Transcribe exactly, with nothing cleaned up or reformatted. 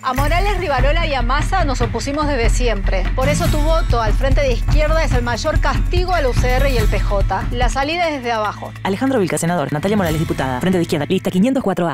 A Morales, Rivarola y a Massa nos opusimos desde siempre. Por eso tu voto al Frente de Izquierda es el mayor castigo al U C R y el P J. La salida es desde abajo. Alejandro Vilca, senador. Natalia Morales, diputada. Frente de Izquierda, lista quinientos cuatro A.